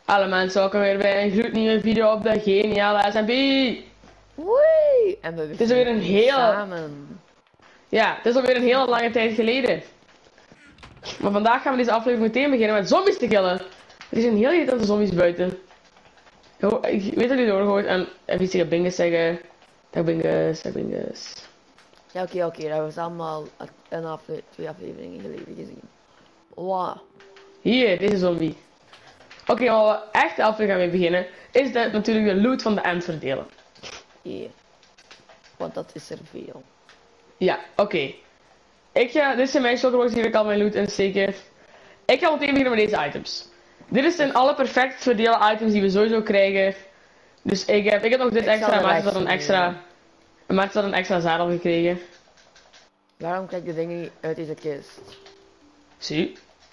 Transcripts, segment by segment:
Alle mensen, welkom weer bij een gloednieuwe video op de geniale SMP. Wee! En we Het is alweer een hele... samen. Ja, het is alweer een hele lange tijd geleden. Maar vandaag gaan we deze aflevering meteen beginnen met zombies te killen. Er zijn heel irritante zombies buiten. Ik weet dat jullie doorgehoord en even iets tegen Bingus zeggen. Dag Bingus. Ja, oké, dat was allemaal twee afleveringen geleden gezien. Wow. Hier, deze zombie. Oké, maar waar we echt de aflevering gaan mee beginnen, is dat natuurlijk de loot van de end verdelen. Hier. Want dat is er veel. Ja, oké. Dit zijn mijn shulkerboxen die ik al mijn loot insteken. Ik ga meteen beginnen met deze items. Dit zijn alle perfect verdelen items die we sowieso krijgen. Dus ik heb nog dit extra en Maarten had een extra zadel gekregen. Waarom krijg je dingen niet uit deze kist? Zie.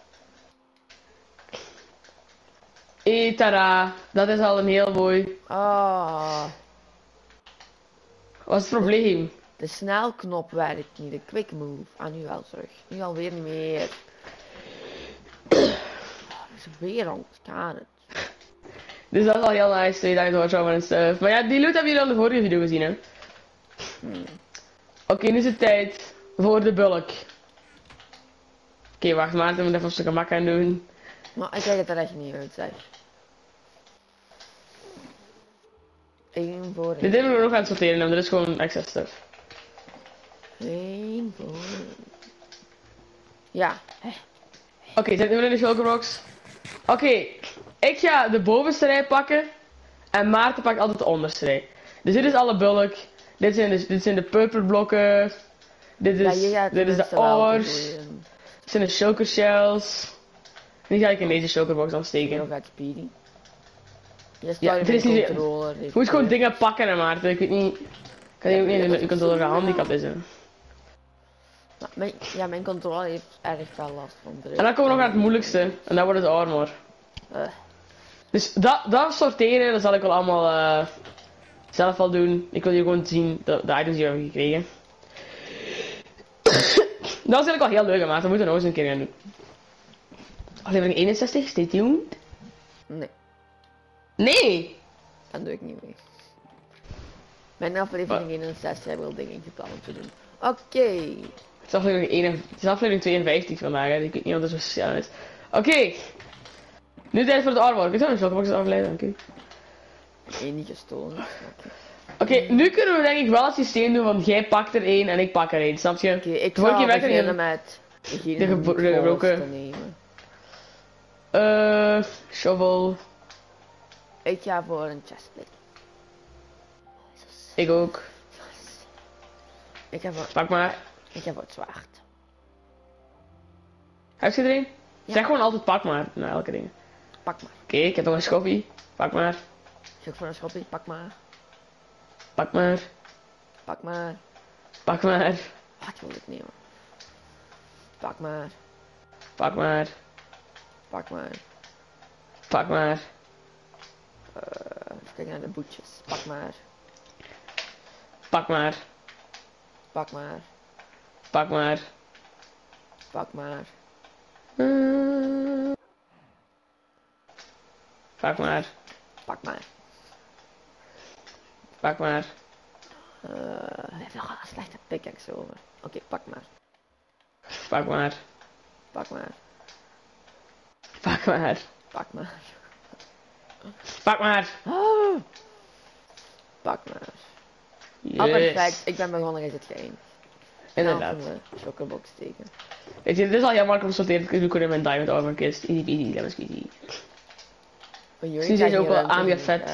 Tada, dat is al een heel mooi. Ah. Wat is het probleem? De snelknop werkt niet, de quick move. Ah, nu wel terug. Nu alweer niet meer. Het is weer ontstaan het. Dus dat is al heel nice, 2000 watch en stuff. Maar ja, die loot hebben jullie al in de vorige video gezien, hè? Oké, nu is het tijd voor de bulk. Oké, wacht, Maarten moet even een stuk gemak aan doen. Maar ik krijg het er echt niet uit, zeg. Eén voor één. Dit hebben we nog aan het sorteren, maar dit is gewoon extra stuff. Eén voor één. Ja. Oké, zet nu in de shulkerbox. Oké, ik ga de bovenste rij pakken. En Maarten pakt altijd de onderste rij. Dus dit is alle bulk. Dit zijn de purperblokken. Dit is de ores. Dit zijn de shulker shells. Die ga ik in deze shulkerbox dan steken. Heel vet speedy. Ja, dit is niet... Je moet gewoon dingen pakken, hè, Maarten. Ik weet niet... Kan je ook niet in de controller gehandicapt is, hè. Mijn controle heeft erg veel last van. En dan komen we nog naar het moeilijkste. En dat wordt het armor. Dus dat sorteren, dat zal ik wel allemaal zelf wel doen. Ik wil hier gewoon zien de items die we hebben gekregen. Dat was eigenlijk wel heel leuk, maar dat moeten we nog eens een keer gaan doen. Aflevering 61, stay tuned. Nee, Nee! dat doe ik niet mee. Mijn aflevering 61 hebben wel dingen gepland te doen. Oké. Het is aflevering 52 vandaag, hè. Ik weet niet of dat zo snel is. Oké. Nu tijd voor het armor. Ik zou een shulkerbox afleiden, oké. Eén niet gestolen. Oké, nu kunnen we denk ik wel het systeem doen, want jij pakt er één en ik pak er één, snap je? Oké, ik zal beginnen met de gebroken te nemen. Shovel. Ik ga voor een chestplate. Ik ook. Ik ga voor... Pak maar. Ik ga voor het zwaard. Heb je er een? Ja. Zeg gewoon altijd pak maar, naar elke ding. Pak maar. Oké, ik heb nog een schoffie. Pak maar. Zoek voor een schopje, pak maar. Pak maar. Pak maar. Pak maar. Wat wil ik nemen? Pak maar. Pak maar. Pak maar. Pak maar. Even kijken naar de boetjes. Pak maar. Pak maar. Pak maar. Pak maar. Pak maar. Pak maar. Pak maar. Pak maar. Hij heeft nog een slechte pickaxe over. Oké, pak maar. Pak maar. Pak maar. Pak maar. Pak maar. Pak maar. Oh. Pak maar. Yes. Oh, perfect. Ik ben begonnen uit het geëindigd. Inderdaad. De shulkerbox steken. Weet je, dit is al heel makkelijk om te sorteren. Ik doe in mijn diamond armor kist. Easy peasy, lemon squeezy. Misschien zijn ze ook wel aangevet.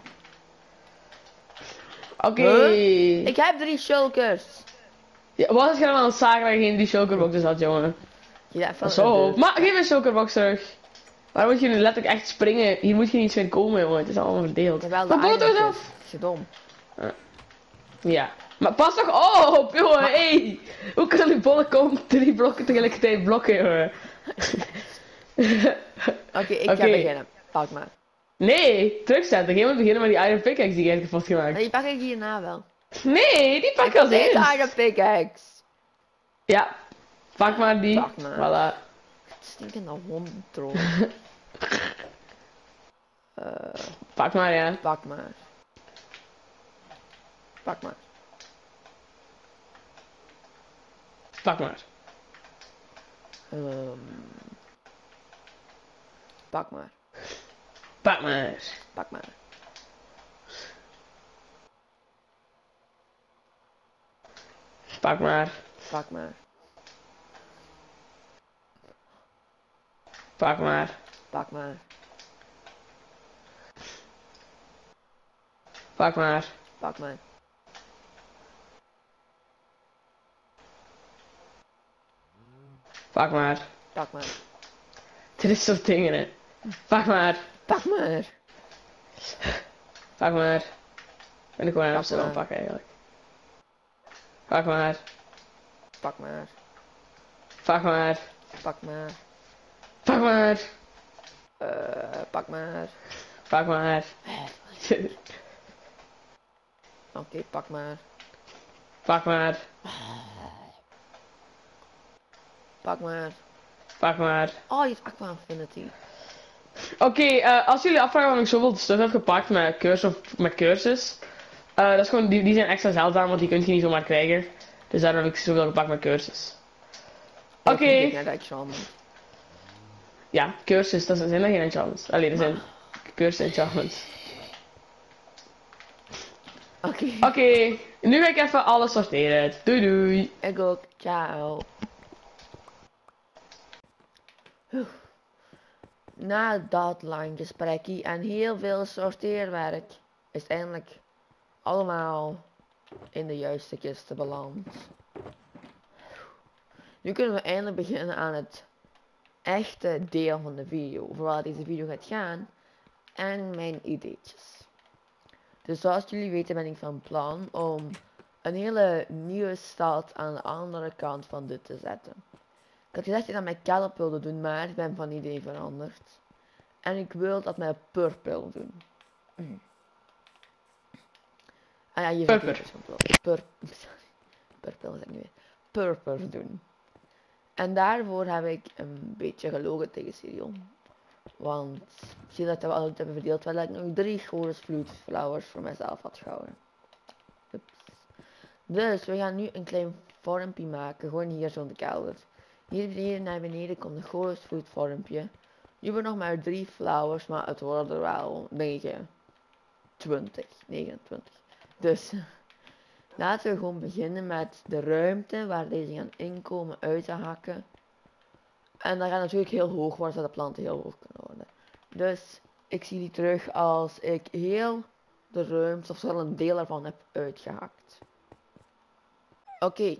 Oké. Huh? Ik heb 3 shulkers. Ja, wat is je dan aan het zagen dat je geen 3 shulkerboxes had, jongen? Ja, van Zo. Maar geef een shulkerbox terug. Waarom moet je nu letterlijk echt springen? Hier moet je niet meer komen, jongen. Het is allemaal verdeeld. Jawel, Maar boot toch af? Dat is dom. Ja. Maar pas toch op, jongen. Hey. Hoe kan die bollen komen 3 blokken tegelijkertijd blokken, jongen? Oké, ik ga beginnen. Pak maar. Nee, terugzetten. Jij moet beginnen met die iron pickaxe die jij hebt kapot gemaakt. Die pak ik hierna wel. Nee, die pak Ik ik als wil deze eerst. iron pickaxe. Ja, pak maar die. Pak maar. Voilà. Stinkende hondendroom. Pak maar, ja. Pak maar. Pak maar. Pak maar. Pak maar. Pak maar. Pak maar. Pak maar. Pak maar. Pak maar. Pak maar. Pak maar. Pak maar. Pak maar. Pak maar. Dit soort dingen, hè. Pak maar. Pak maar. Pak maar. Ben ik gewoon in Pak Amsterdam maar. pakken eigenlijk. Pak maar. Pak maar. Pak maar. Pak maar. Pak maar. Pak maar. Pak maar. Oké, pak maar. Pak maar. Pak maar. Pak maar. Oh, je hebt Aqua Infinity. Oké, als jullie afvragen waarom ik zoveel stuff heb gepakt met cursus, dat is gewoon, die zijn extra zeldzaam, want die kun je niet zomaar krijgen. Dus daarom heb ik zoveel gepakt met cursus. Oké. Ik naar de enchantment. Ja, cursus, dat zijn er geen enchantments. Alleen, er zijn cursus enchantments. Oké, nu ga ik even alles sorteren. Doei doei. Ik ook. Ciao. Na dat lang gesprekje en heel veel sorteerwerk is het eindelijk allemaal in de juiste kisten beland. Nu kunnen we eindelijk beginnen aan het echte deel van de video, voor waar deze video gaat gaan, en mijn ideetjes. Dus zoals jullie weten ben ik van plan om een hele nieuwe stad aan de andere kant van dit te zetten. Ik had gezegd dat ik dat met kelp wilde doen, maar ik ben van idee veranderd. En ik wil dat met purple doen. Ah ja, je vergeet het van purple zeg ik nu weer. Purple doen. En daarvoor heb ik een beetje gelogen tegen Sirion. Want ik zie dat we al hebben verdeeld, terwijl ik nog 3 Chorus Flute Flowers voor mezelf had gehouden. Ups. Dus we gaan nu een klein vormpje maken, gewoon hier zo in de kelder. Hier naar beneden komt een Chorus Flute vormpje. Nu hebben we nog maar 3 flowers, maar het worden er wel 29. Dus laten we gewoon beginnen met de ruimte waar deze gaan inkomen uit te hakken. En dan gaat natuurlijk heel hoog worden, zodat de planten heel hoog kunnen worden. Dus ik zie die terug als ik heel de ruimte, of wel een deel ervan heb uitgehakt. Oké.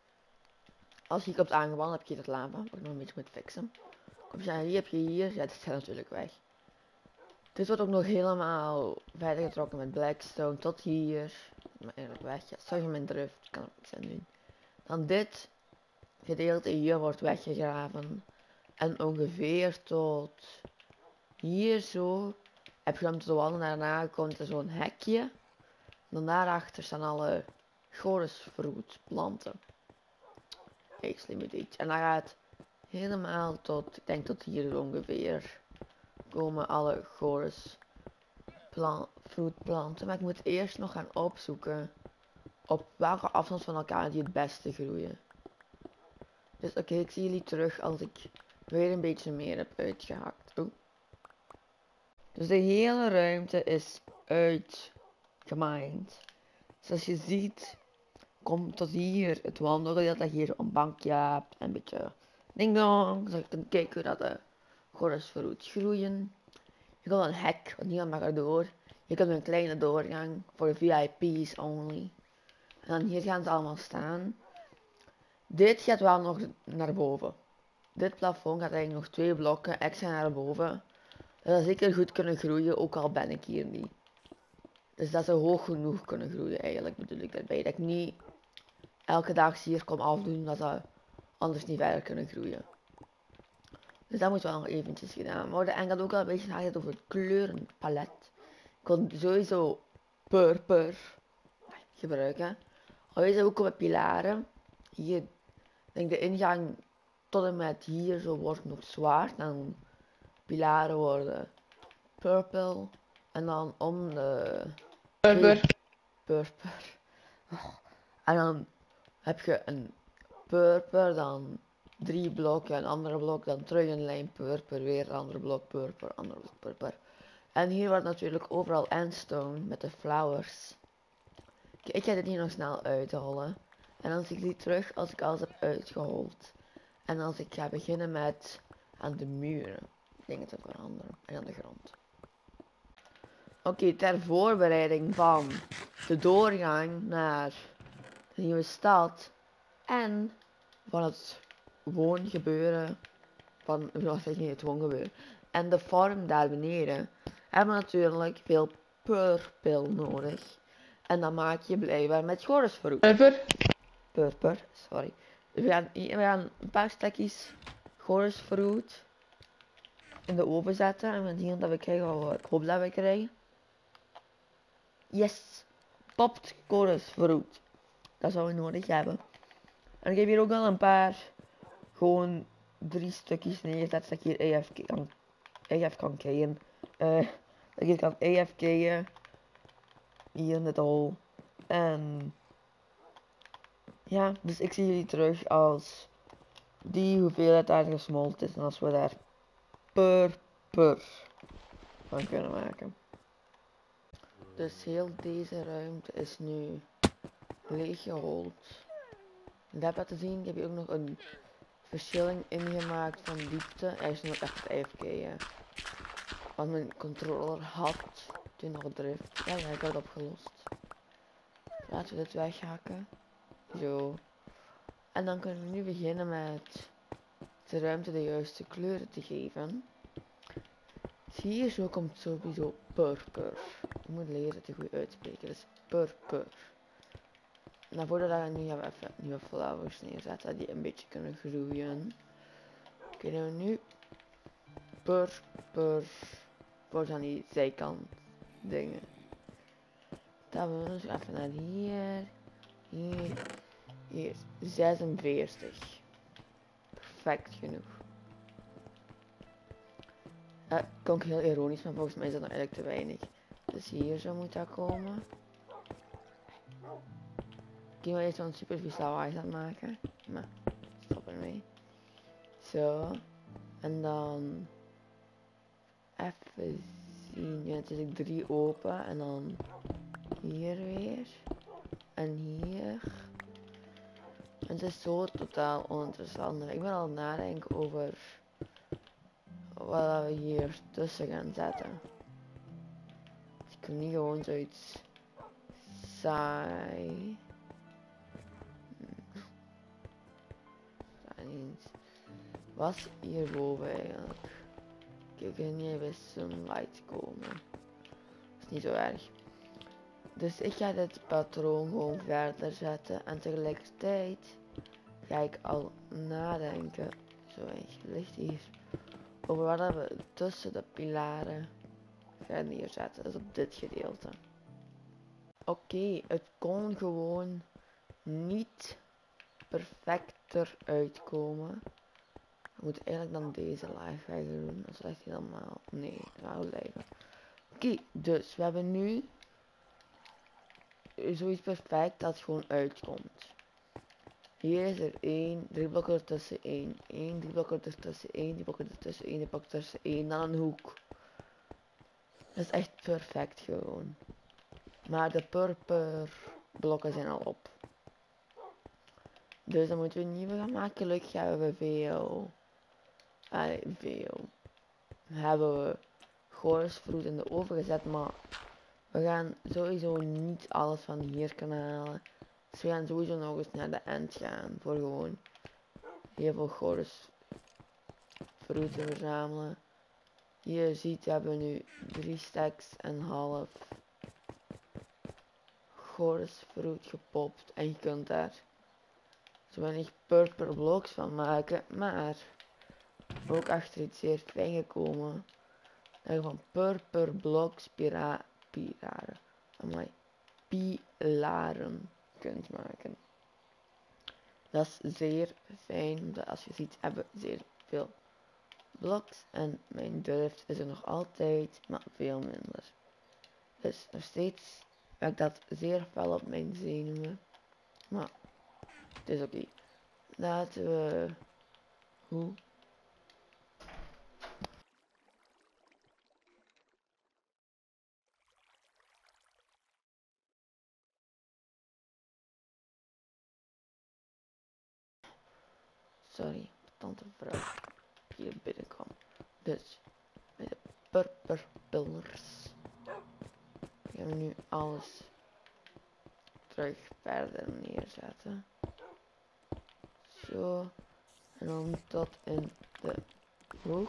Als je komt aangewand, heb je het lava, wat ik nog een beetje moet fixen. Kom je hier, heb je hier, ja, dit gaat natuurlijk weg. Dit wordt ook nog helemaal verder getrokken met blackstone tot hier. Maar eigenlijk weg, ja, zag je mijn drift, kan ik niks aan doen. Dan dit gedeelte hier wordt weggegraven. En ongeveer tot hier zo heb je hem te wandelen. Daarna komt er zo'n hekje. Dan daarachter staan alle chorusfruitplanten. Echt slim idee. En dan gaat helemaal tot, ik denk tot hier ongeveer, komen alle chorusfruitplanten. Maar ik moet eerst nog gaan opzoeken op welke afstand van elkaar die het beste groeien. Dus oké, ik zie jullie terug als ik weer een beetje meer heb uitgehakt. Oh. Dus de hele ruimte is uitgemined. Zoals je ziet, komt tot hier het wandelgedeelte dat je hier een bankje hebt. En een beetje ding dong. Zodat je kunt kijken hoe dat de chorusfruit groeien. Je kan een hek, want niemand mag erdoor. Je kunt een kleine doorgang voor VIP's only. En dan hier gaan ze allemaal staan. Dit gaat wel nog naar boven. Dit plafond gaat eigenlijk nog 2 blokken extra naar boven. Dat zou zeker goed kunnen groeien, ook al ben ik hier niet. Dus dat zou hoog genoeg kunnen groeien eigenlijk, bedoel ik daarbij. Dat ik niet elke dag hier kom afdoen, dat zou anders niet verder kunnen groeien. Dus dat moet wel nog eventjes gedaan worden. En ik had ook al een beetje nagedacht over het kleurenpalet. Ik wil sowieso purper gebruiken. Sowieso ook met pilaren. Hier, denk de ingang tot en met hier zo wordt nog zwart. Dan pilaren worden purple. En dan om de Purper. purper. En dan heb je een purper, dan 3 blokken, een andere blok, dan terug een lijn purper, weer een andere blok purper, andere blok purper. En hier wordt natuurlijk overal endstone met de flowers. Ik ga dit hier nog snel uithollen. En dan zie ik die terug als ik alles heb uitgehold. En als ik ga beginnen met aan de muren dingen te veranderen en aan de grond. Oké, ter voorbereiding van de doorgang naar de nieuwe stad en van het gewoon gebeuren van, wat is niet het gewoon gebeuren, en de farm daar beneden, hebben we natuurlijk veel purple nodig. En dan maak je blijkbaar met gorisfruit. Purper, sorry. We gaan een paar stekjes gorisfruit in de oven zetten en we zien dat we krijgen wat ik hoop dat we krijgen. Yes! Popt gorisfruit. Dat zouden we nodig hebben. En ik heb hier ook al een paar, gewoon 3 stukjes neergezet dat ik hier AFK kan krijgen. Dat ik kan AFK'en. Hier in het hol. En ja, dus ik zie jullie terug als die hoeveelheid daar gesmolten is en als we daar purper van kunnen maken. Dus heel deze ruimte is nu leeggehold. En dat laten zien, ik heb hier ook nog een verschilling ingemaakt van diepte. Hij is nog echt 5K. Want mijn controller had toen nog drift. Ja, ik heb het opgelost. Laten we dit weghakken. Zo. En dan kunnen we nu beginnen met de ruimte de juiste kleuren te geven. Hier zo komt sowieso purper. Ik moet leren te goed uitspreken. Dus purper. Nou, voordat we nu gaan we even nieuwe flowers neerzetten die een beetje kunnen groeien. Kunnen we nu purper voor aan die zijkant dingen. Dan we dus even naar hier. Hier. 46. Perfect genoeg. Klonk heel ironisch, maar volgens mij is dat nog eigenlijk te weinig. Dus hier zo moet dat komen. Ik wil eerst zo'n super vies lawaai aan maken. Maar stop ermee. Zo. En dan even zien. Ja, het is 3 open. En dan hier weer. En hier. En het is zo totaal oninteressant. Ik ben al aan het nadenken over wat we hier tussen gaan zetten. Dus ik kan niet gewoon zoiets saai. Was hierboven eigenlijk? Ik kan niet even sunlight komen. Dat is niet zo erg. Dus ik ga dit patroon gewoon verder zetten. En tegelijkertijd ga ik al nadenken. Zo, ligt hier. Over wat we tussen de pilaren gaan neerzetten. Dat is op dit gedeelte. Oké, het kon gewoon niet perfecter uitkomen. We moeten eigenlijk dan deze laag weg doen. Dat is echt helemaal... Nee, dat gaat blijven. Oké, dus we hebben nu zoiets perfect dat het gewoon uitkomt. Hier is er 1, 3 blokken ertussen 1, 3 blokken ertussen 1, 3 blokken ertussen 1, 3 blokken ertussen 1, dan een hoek. Dat is echt perfect gewoon. Maar de purper blokken zijn al op. Dus dan moeten we een nieuwe gaan maken. Gelukkig hebben we veel. Hebben we gorisfruit in de oven gezet, maar we gaan sowieso niet alles van hier kunnen halen. Dus we gaan sowieso nog eens naar de end gaan voor gewoon heel veel gorisfruit te verzamelen. Hier ziet hebben we nu 3 stacks en half gorisfruit gepopt en je kunt daar zo weinig purper blocks van maken, maar ook achter iets zeer fijn gekomen dat je van purper blocks pilaren kunt maken. Dat is zeer fijn, omdat als je ziet hebben we zeer veel blocks en mijn drift is er nog altijd, maar veel minder. Dus nog steeds heb ik dat zeer fel op mijn zenuwen. Maar het is oké. Laten we... Hoe? Sorry, tante vrouw hier binnenkwam. Dus, met de purperpillers gaan we nu alles terug verder neerzetten. Zo. En dan tot in de hoek.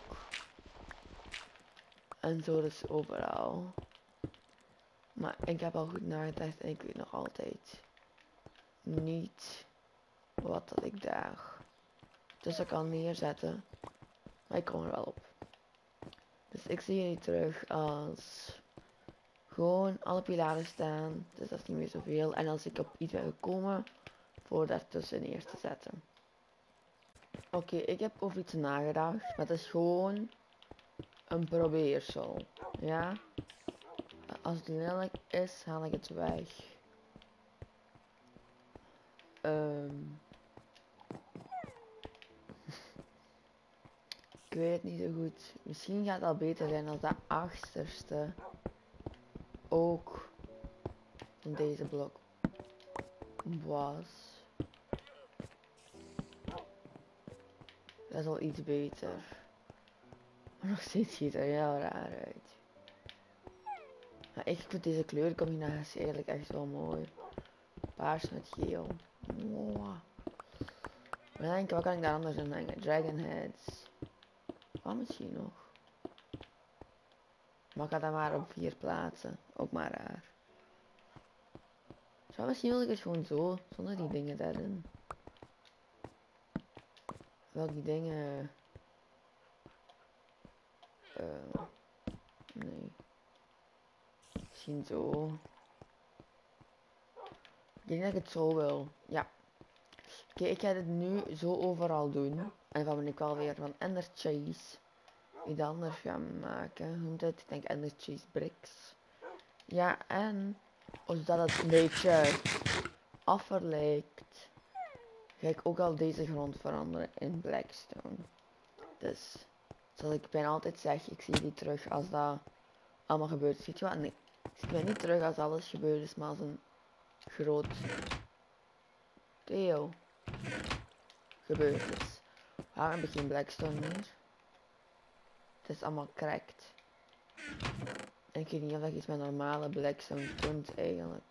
En zo dus overal. Maar ik heb al goed nagedacht en ik weet nog altijd niet wat dat ik daar tussen kan neerzetten. Maar ik kom er wel op. Dus ik zie jullie terug als gewoon alle pilaren staan. Dus dat is niet meer zoveel. En als ik op iets ben gekomen voor daartussen neer te zetten. Oké, ik heb over iets nagedacht. Maar het is gewoon een probeersel. Ja. Als het lelijk is, haal ik het weg. Ik weet het niet zo goed. Misschien gaat het al beter zijn als dat achterste ook in deze blok was. Dat is al iets beter. Maar nog steeds ziet het er heel raar uit. Maar ik vind deze kleurcombinatie eigenlijk echt wel mooi. Paars met geel. Wow. Maar denk, wat kan ik daar anders in hangen? Dragon heads. Wat misschien nog? Maar ik ga dat maar op 4 plaatsen. Ook maar raar. Zo, misschien wil ik het gewoon zo, zonder die dingen daarin. Wel die dingen... nee. Misschien zo. Ik denk dat ik het zo wil. Ja. Oké, ik ga dit nu zo overal doen. En dan ben ik wel weer van Ender Chase iets anders gaan maken. Hoe noemt het? Ik denk Ender Chase Bricks. Ja, en zodat het een beetje afverlijkt, ga ik ook al deze grond veranderen in Blackstone. Dus, zoals ik bijna altijd zeg, ik zie die terug als dat allemaal gebeurt. Ziet je wat? Nee, ik zie mij niet terug als alles gebeurd is, maar als een groot deel gebeurd is. Waarom heb ik geen Blackstone meer? Het is allemaal cracked. En ik weet niet of ik iets met normale Blackstone kunt eigenlijk.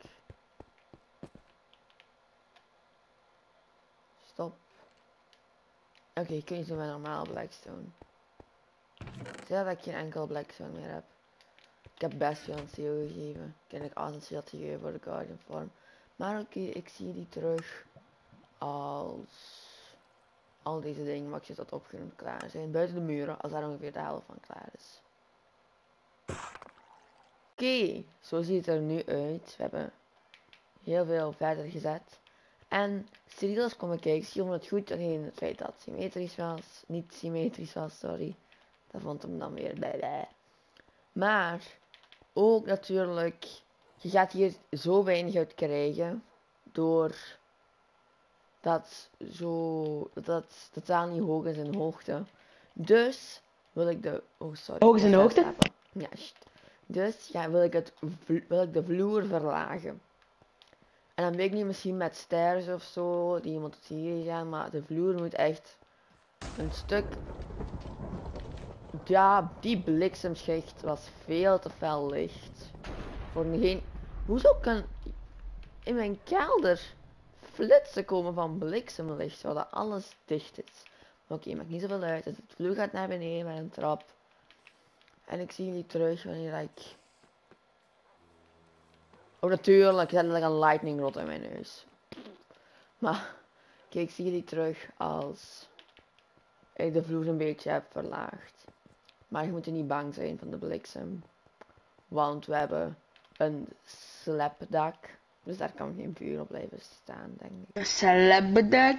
Stop. Oké, ik kun je doen met normale Blackstone. Stel dat ik geen enkel Blackstone meer heb. Ik heb best veel een CEO gegeven. Ik heb ik essentieel gegeven voor de Guardian vorm. Maar oké, ik zie die terug als al deze dingen wat ik zit dat opgenoemd klaar zijn. Buiten de muren, als daar ongeveer de helft van klaar is. Oké, zo ziet het er nu uit. We hebben heel veel verder gezet. En steriels komen kijken, zie je het goed alleen het feit dat het symmetrisch was. Niet symmetrisch was, sorry. Dat vond hem dan weer bij. Maar ook natuurlijk, je gaat hier zo weinig uit krijgen. Door dat zo, dat totaal niet hoog is in hoogte. Dus wil ik de, oh sorry. Hoog is in de hoogte? Ja, dus ja, wil ik de vloer verlagen. En dan weet ik niet, misschien met stairs of zo, die iemand tot hier gaan, maar de vloer moet echt een stuk. Ja, die bliksemschicht was veel te fel licht. Voor geen. Hoezo kan in mijn kelder flitsen komen van bliksemlicht, zodat alles dicht is? Oké, maakt niet zoveel uit. Dus het vloer gaat naar beneden met een trap. En ik zie jullie terug wanneer ik. Oh, natuurlijk, ik heb een lightning rod in mijn neus. Maar, kijk, ik zie jullie terug als ik de vloer een beetje heb verlaagd. Maar je moet er niet bang zijn van de bliksem. Want we hebben een slapdak. Dus daar kan geen vuur op blijven staan, denk ik. Een slapdak.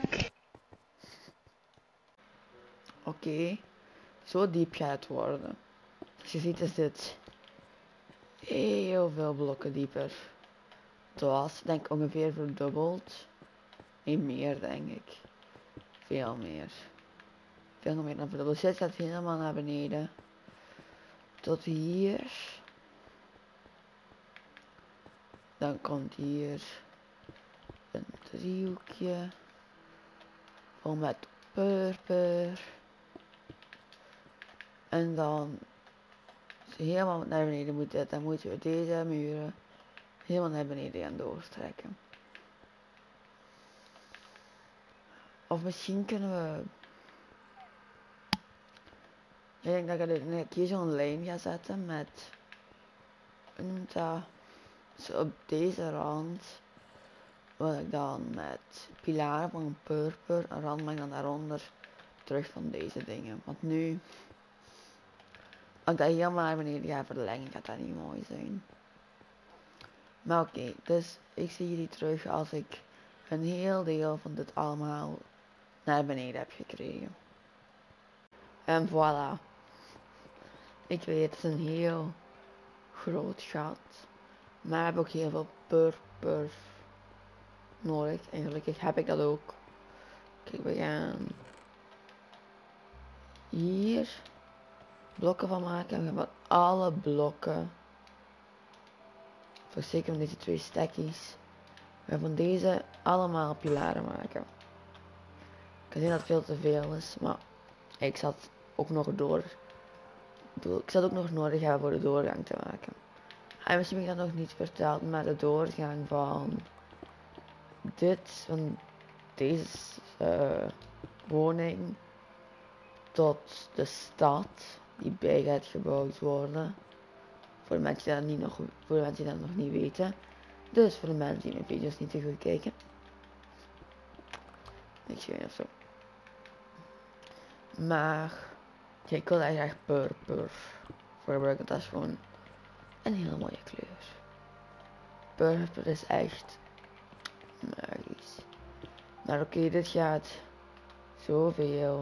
Oké. Zo diep gaat het worden. Dus je ziet is dit heel veel blokken dieper. Het was denk ik ongeveer verdubbeld. Nee, meer denk ik. Veel meer. Veel meer dan verdubbeld. Dit gaat helemaal naar beneden. Tot hier. Dan komt hier een driehoekje. Vol met purper. En dan helemaal naar beneden moet dit. Dan moeten we deze muren helemaal naar beneden gaan doortrekken. Of misschien kunnen we... Ik denk dat ik hier zo'n lijn ga zetten met... Hoe noemt dat? Zo op deze rand. Wil ik dan met pilaren van purper een rand maken dan daaronder terug van deze dingen. Want nu... Als ik dat helemaal naar beneden ga verlengen, gaat dat niet mooi zijn. Maar oké, dus ik zie jullie terug als ik een heel deel van dit allemaal naar beneden heb gekregen. En voilà. Ik weet, het is een heel groot gat. Maar ik heb ook heel veel purper nodig. En gelukkig heb ik dat ook. Kijk, we gaan hier blokken van maken. We gaan van alle blokken. Voor zeker van deze 2 stekjes. We gaan van deze allemaal pilaren maken. Ik kan zien dat het veel te veel is. Maar ik zat ook nog nodig hebben voor de doorgang te maken. En misschien heb ik dat nog niet verteld, maar de doorgang van deze woning tot de stad die bij gaat gebouwd worden. Voor de mensen die dat nog niet weten. Dus voor de mensen die mijn video's niet te goed kijken. Niks weet of zo. Maar ja, ik wil eigenlijk purper voor gebruiken. Dat is gewoon een hele mooie kleur. Purper is echt magisch. Maar oké, dit gaat zoveel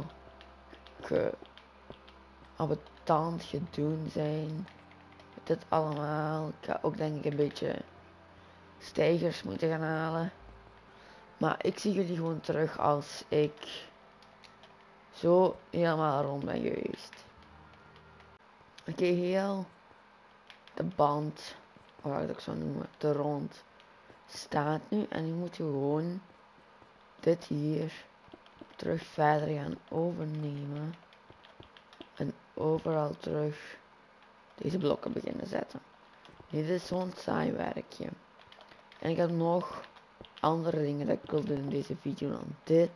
ambetant gedoe zijn. Dit allemaal. Ik ga ook denk ik een beetje stijgers moeten gaan halen. Maar ik zie jullie gewoon terug als ik zo helemaal rond ben geweest. Oké, heel de band, of wat ik het zo noemen, de rond staat nu. En nu moeten we gewoon dit hier terug verder gaan overnemen. En overal terug deze blokken beginnen zetten. Dit is zo'n saai werkje. En ik heb nog andere dingen dat ik wil doen in deze video dan dit.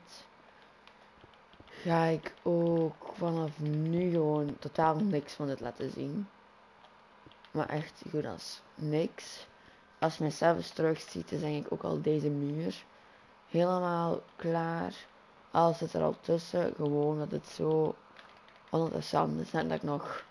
Ga ik ook vanaf nu gewoon totaal niks van dit laten zien. Maar echt goed als niks. Als je mij zelfs terug ziet, dan denk ik ook al deze muur helemaal klaar. Alles zit er al tussen, gewoon dat het zo oninteressant is. En dat ik nog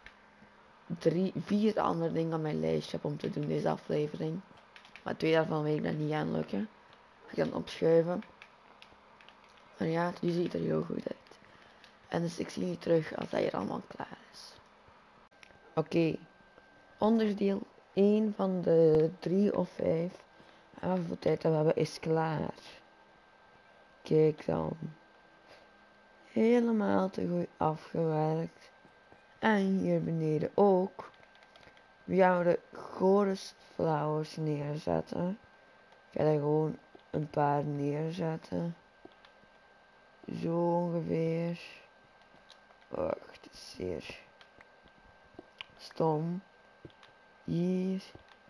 4 andere dingen op mijn lijstje heb om te doen deze aflevering. Maar 2 daarvan weet ik dat niet aan lukken. Ik ga dan opschuiven. Maar ja, die ziet er heel goed uit. En dus ik zie jullie terug als dat hier allemaal klaar is. Oké. Onderdeel 1 van de 3 of 5 avondtijd dat we hebben is klaar. Kijk dan. Helemaal te goed afgewerkt. En hier beneden ook. We gaan de chorus flowers neerzetten. Ik ga er gewoon een paar neerzetten. Zo ongeveer. Wacht, het is zeer stom. Hier.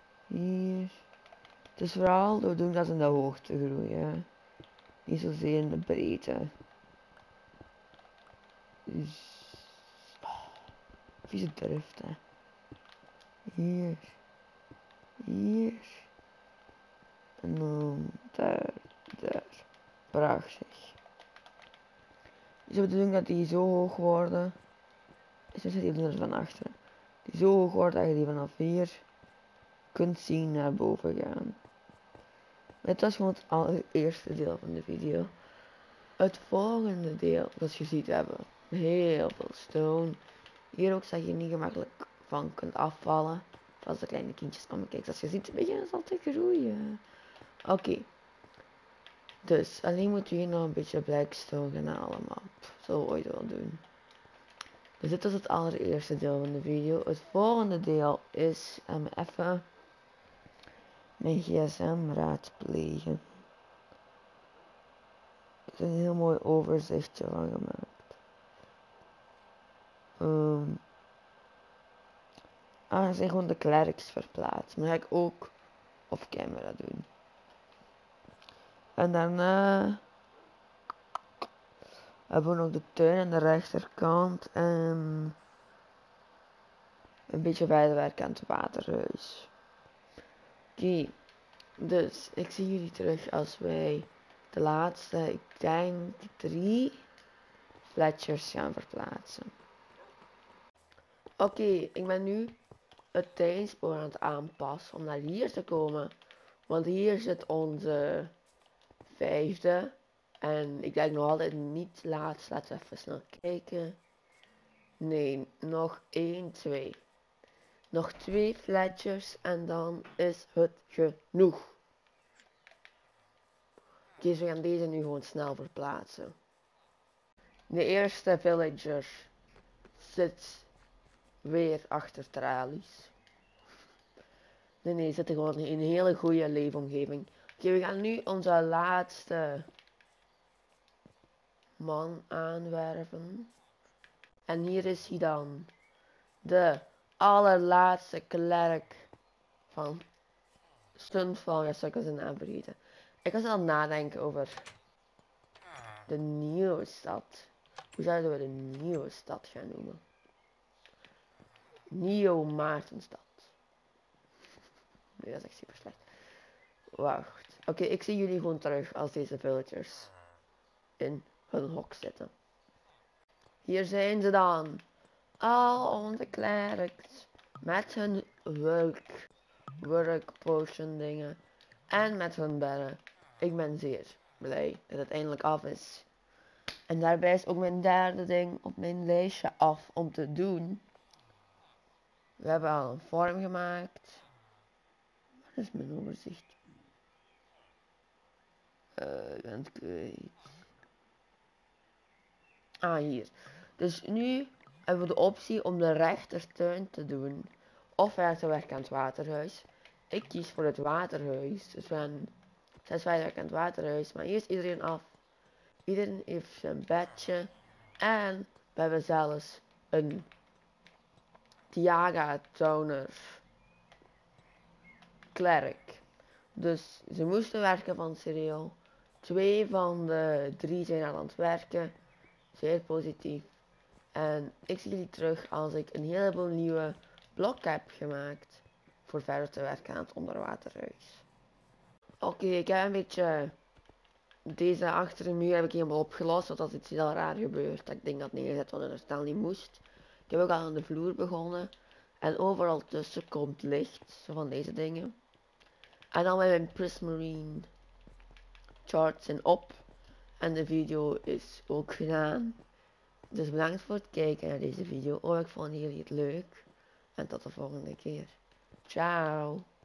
Het is vooral door doen dat in de hoogte groeien. Niet zozeer in de breedte. Dus... vieze drift, hè. Hier. En dan daar. Prachtig. Dus de bedoeling dat die zo hoog worden. Dus zit die er van achteren. Die zo hoog wordt dat je die vanaf hier kunt zien naar boven gaan. Dit was gewoon het allereerste deel van de video. Het volgende deel, zoals je ziet, we hebben heel veel stone. Hier ook dat je niet gemakkelijk van kunt afvallen. als de kleine kindjes komen. Kijk, zoals je ziet, beginnen ze al te groeien. Oké. Dus, alleen moeten we hier nog een beetje Blackstone gaan allemaal. Zullen we ooit wel doen. Dus dit was het allereerste deel van de video. Het volgende deel is even mijn gsm raadplegen. Er is een heel mooi overzichtje van gemaakt. We zijn gewoon de clerics verplaatst. Maar dat ga ik ook off camera doen. En daarna hebben we nog de tuin aan de rechterkant en een beetje verder werken aan het waterhuis. Oké, dus ik zie jullie terug als wij de laatste, ik denk 3 Fletchers gaan verplaatsen. Oké, ik ben nu het tijdspoor aan het aanpassen om naar hier te komen. Want hier zit onze 5e. En ik denk nog altijd niet laatst. Laten we even snel kijken. Nee, nog 1, 2. Nog 2 Fletchers en dan is het genoeg. Oké, dus we gaan deze nu gewoon snel verplaatsen. De eerste villager zit weer achter tralies. Nee, zit gewoon in een hele goede leefomgeving. Oké, we gaan nu onze laatste man aanwerven. En hier is hij dan. De allerlaatste klerk van Stunfall. Ja, zou ik zijn naam vergeten. Ik was aan het nadenken over de nieuwe stad. Hoe zouden we de nieuwe stad gaan noemen? Nieuw Maartenstad. Nee, dat is echt super slecht. Wacht. Oké, ik zie jullie gewoon terug als deze villagers in hun hok zitten. Hier zijn ze dan. Al onze clerics. Met hun work potion dingen. En met hun bedden. Ik ben zeer blij dat het eindelijk af is. En daarbij is ook mijn derde ding op mijn lijstje af om te doen. We hebben al een vorm gemaakt. Waar is mijn overzicht? Ik ben het kwijt. Ah, hier. Dus nu hebben we de optie om de rechtertuin te doen. Of verder te werken aan het waterhuis. Ik kies voor het waterhuis. Dus we gaan 6 werken aan het waterhuis. Maar hier is iedereen af. Iedereen heeft zijn bedje. En we hebben zelfs een Tiaga Toner klerk. Dus ze moesten werken van serieel. 2 van de 3 zijn aan het werken. Zeer positief. En ik zie jullie terug als ik een heleboel nieuwe blokken heb gemaakt. Voor verder te werken aan het onderwaterhuis. Oké, ik heb een beetje deze achter de muur heb ik helemaal opgelost. Want dat is iets heel raar gebeurd. Dat ik denk dat neergezet wat er snel niet moest. Ik heb ook al aan de vloer begonnen. En overal tussen komt licht. Zo van deze dingen. En dan met mijn Prismarine charts zijn op. En de video is ook gedaan. Dus bedankt voor het kijken naar deze video. Ik vond jullie het leuk. En tot de volgende keer. Ciao.